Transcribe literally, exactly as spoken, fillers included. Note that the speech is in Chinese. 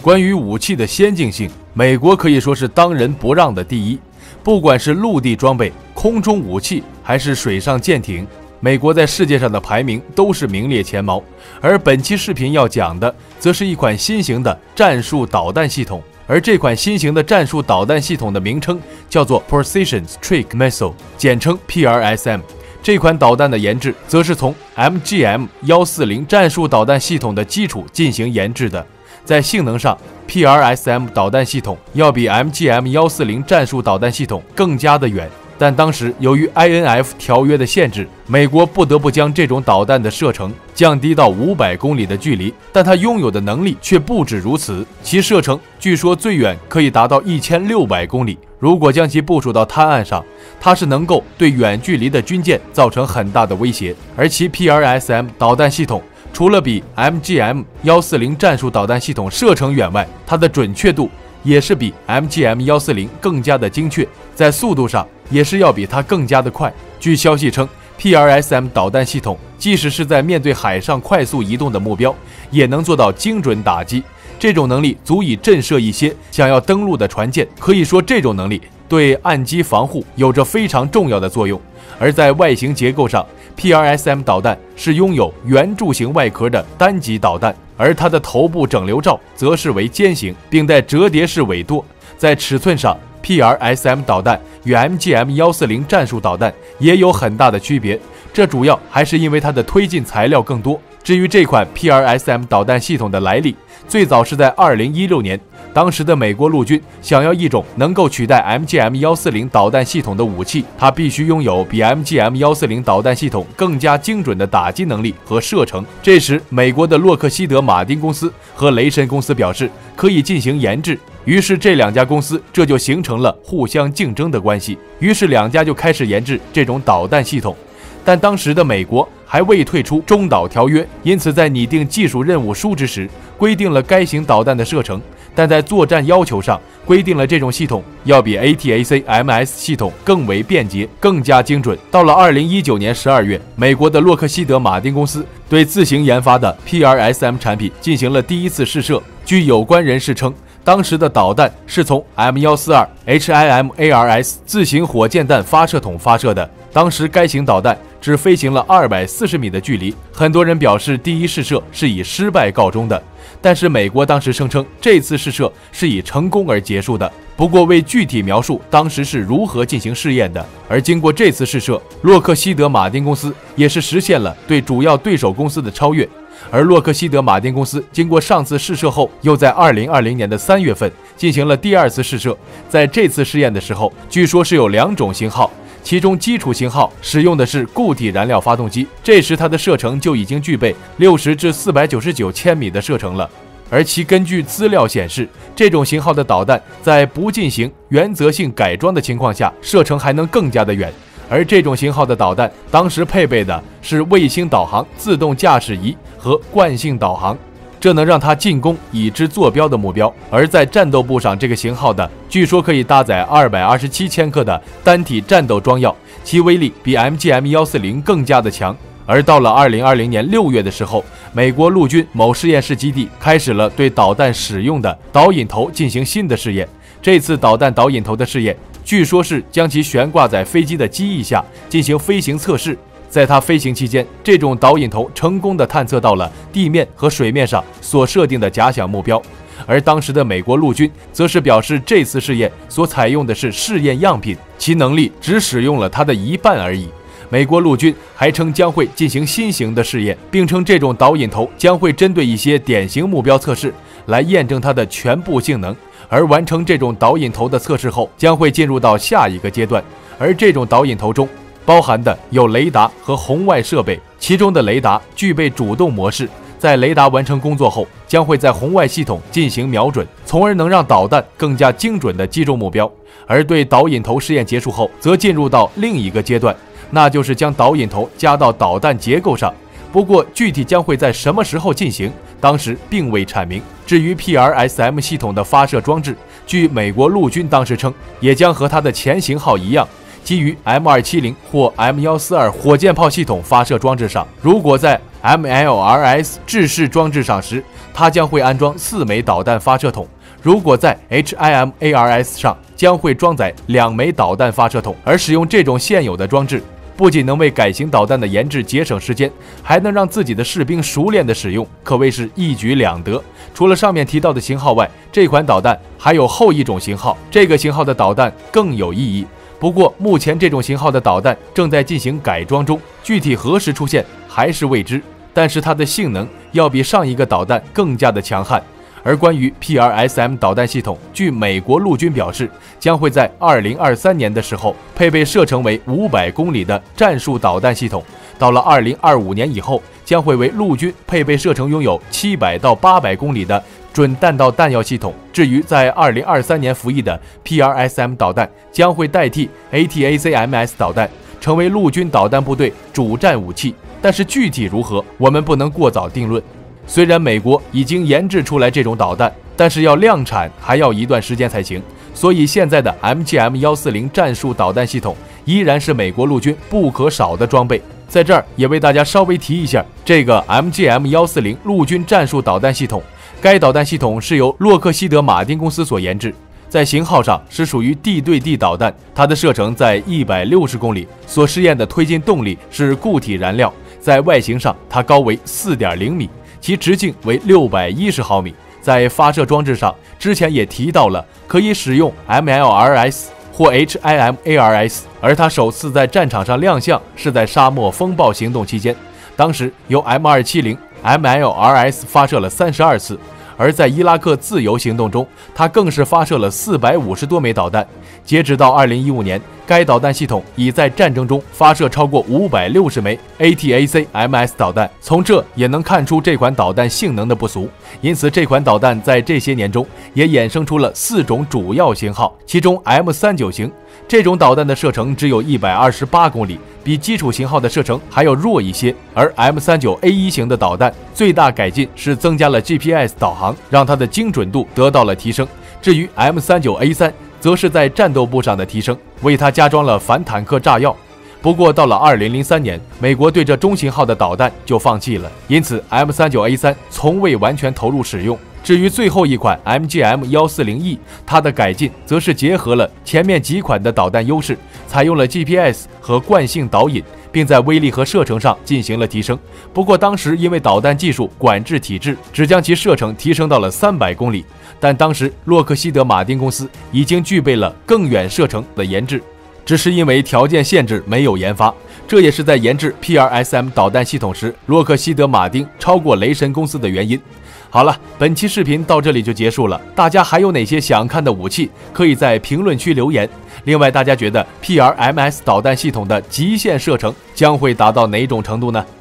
关于武器的先进性，美国可以说是当仁不让的第一。不管是陆地装备、空中武器，还是水上舰艇，美国在世界上的排名都是名列前茅。而本期视频要讲的，则是一款新型的战术导弹系统。而这款新型的战术导弹系统的名称叫做 Precision Strike Missile， 简称 P R S M。这款导弹的研制，则是从 M G M 一四零战术导弹系统的基础进行研制的。在性能上 ，P R S M 导弹系统要比 M G M 一四零战术导弹系统更加的远，但当时由于 I N F 条约的限制，美国不得不将这种导弹的射程降低到五百公里的距离，但它拥有的能力却不止如此，其射程据说最远可以达到一千六百公里。如果将其部署到滩岸上，它是能够对远距离的军舰造成很大的威胁。而其 P R S M 导弹系统除了比 M G M 一四零战术导弹系统射程远外，它的准确度也是比 M G M 一四零更加的精确，在速度上也是要比它更加的快。据消息称 ，P R S M 导弹系统即使是在面对海上快速移动的目标，也能做到精准打击。这种能力足以震慑一些想要登陆的船舰，可以说这种能力对岸基防护有着非常重要的作用。而在外形结构上 ，P R S M 导弹是拥有圆柱形外壳的单级导弹，而它的头部整流罩则是为尖形，并带折叠式尾舵。在尺寸上 ，P R S M 导弹与 M G M 一四零战术导弹也有很大的区别，这主要还是因为它的推进材料更多。至于这款 P R S M 导弹系统的来历，最早是在二零一六年，当时的美国陆军想要一种能够取代 M G M 一四零导弹系统的武器，它必须拥有比 M G M 一四零导弹系统更加精准的打击能力和射程。这时，美国的洛克希德马丁公司和雷神公司表示可以进行研制，于是这两家公司这就形成了互相竞争的关系。于是两家就开始研制这种导弹系统。但当时的美国还未退出中导条约，因此在拟定技术任务书之时，规定了该型导弹的射程，但在作战要求上规定了这种系统要比 A T A C M S 系统更为便捷、更加精准。到了二零一九年十二月，美国的洛克希德马丁公司对自行研发的 P R S M 产品进行了第一次试射。据有关人士称，当时的导弹是从 M一四二 H I M A R S 自行火箭弹发射筒发射的。当时该型导弹只飞行了二百四十米的距离，很多人表示第一试射是以失败告终的，但是美国当时声称这次试射是以成功而结束的，不过未具体描述当时是如何进行试验的。而经过这次试射，洛克希德马丁公司也是实现了对主要对手公司的超越。而洛克希德马丁公司经过上次试射后，又在二零二零年的三月份进行了第二次试射。在这次试验的时候，据说是有两种型号，其中基础型号使用的是固体燃料发动机，这时它的射程就已经具备六十至四百九十九千米的射程了。而其根据资料显示，这种型号的导弹在不进行原则性改装的情况下，射程还能更加的远。而这种型号的导弹当时配备的是卫星导航、自动驾驶仪和惯性导航，这能让它进攻已知坐标的目标。而在战斗部上，这个型号的据说可以搭载二百二十七千克的单体战斗装药，其威力比 M G M 一四零更加的强。而到了二零二零年六月的时候，美国陆军某实验室基地开始了对导弹使用的导引头进行新的试验。这次导弹导引头的试验，据说是将其悬挂在飞机的机翼下进行飞行测试。在它飞行期间，这种导引头成功地探测到了地面和水面上所设定的假想目标。而当时的美国陆军则是表示，这次试验所采用的是试验样品，其能力只使用了它的一半而已。美国陆军还称将会进行新型的试验，并称这种导引头将会针对一些典型目标测试来验证它的全部性能。而完成这种导引头的测试后，将会进入到下一个阶段。而这种导引头中包含的有雷达和红外设备，其中的雷达具备主动模式，在雷达完成工作后，将会在红外系统进行瞄准，从而能让导弹更加精准地击中目标。而对导引头试验结束后，则进入到另一个阶段，那就是将导引头加到导弹结构上。不过具体将会在什么时候进行，当时并未阐明。至于 P R S M 系统的发射装置，据美国陆军当时称，也将和它的前型号一样，基于 M 二七零或 M 一四二火箭炮系统发射装置上。如果在 M L R S 制式装置上时，它将会安装四枚导弹发射筒；如果在 H I M A R S 上，将会装载两枚导弹发射筒。而使用这种现有的装置，不仅能为改型导弹的研制节省时间，还能让自己的士兵熟练的使用，可谓是一举两得。除了上面提到的型号外，这款导弹还有后一种型号，这个型号的导弹更有意义。不过目前这种型号的导弹正在进行改装中，具体何时出现还是未知，但是它的性能要比上一个导弹更加的强悍。而关于 P R S M 导弹系统，据美国陆军表示，将会在二零二三年的时候配备射程为五百公里的战术导弹系统，到了二零二五年以后，将会为陆军配备射程拥有七百到八百公里的准弹道弹药系统。至于在二零二三年服役的 P R S M 导弹，将会代替 A T A C M S 导弹，成为陆军导弹部队主战武器。但是具体如何，我们不能过早定论。虽然美国已经研制出来这种导弹，但是要量产还要一段时间才行，所以现在的 M G M 一四零 战术导弹系统依然是美国陆军不可少的装备。在这儿也为大家稍微提一下这个 M G M 一四零 陆军战术导弹系统，该导弹系统是由洛克希德马丁公司所研制，在型号上是属于地对地导弹，它的射程在一百六十公里，所试验的推进动力是固体燃料，在外形上它高为 四点零米，其直径为六百一十毫米。在发射装置上，之前也提到了可以使用 M L R S 或 H I M A R S， 而它首次在战场上亮相是在沙漠风暴行动期间，当时由 M 二七零 M L R S 发射了三十二次。而在伊拉克自由行动中，它更是发射了四百五十多枚导弹。截止到二零一五年，该导弹系统已在战争中发射超过五百六十枚 A T A C M S 导弹。从这也能看出这款导弹性能的不俗。因此，这款导弹在这些年中也衍生出了四种主要型号，其中 M 三十九 型这种导弹的射程只有一百二十八公里，比基础型号的射程还要弱一些。而 M 三十九 A 一 型的导弹最大改进是增加了 G P S 导航，让它的精准度得到了提升。至于 M 三十九 A 三 则是在战斗部上的提升，为它加装了反坦克炸药。不过到了二零零三年，美国对这中型号的导弹就放弃了，因此 M 三十九 A 三 从未完全投入使用。至于最后一款 M G M 一四零 E， 它的改进则是结合了前面几款的导弹优势，采用了 G P S 和惯性导引，并在威力和射程上进行了提升。不过当时因为导弹技术管制体制，只将其射程提升到了三百公里，但当时洛克希德马丁公司已经具备了更远射程的研制，只是因为条件限制没有研发。这也是在研制 P R S M 导弹系统时，洛克希德马丁超过雷神公司的原因。好了，本期视频到这里就结束了。大家还有哪些想看的武器，可以在评论区留言。另外，大家觉得 P R M S 导弹系统的极限射程将会达到哪种程度呢？